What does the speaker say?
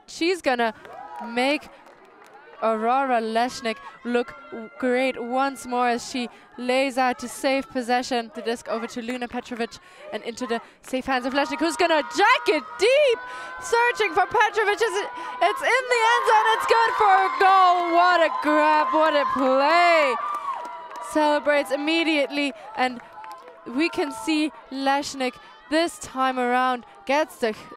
she's gonna make Aurora Leshnik look great once more as she lays out to save possession. The disc over to Luna Petrovic and into the safe hands of Leshnik, who's gonna jack it deep, searching for Petrovic. It's in the end zone, it's good for a goal. What a grab, what a play. Celebrates immediately, and we can see Leshnik this time around gets the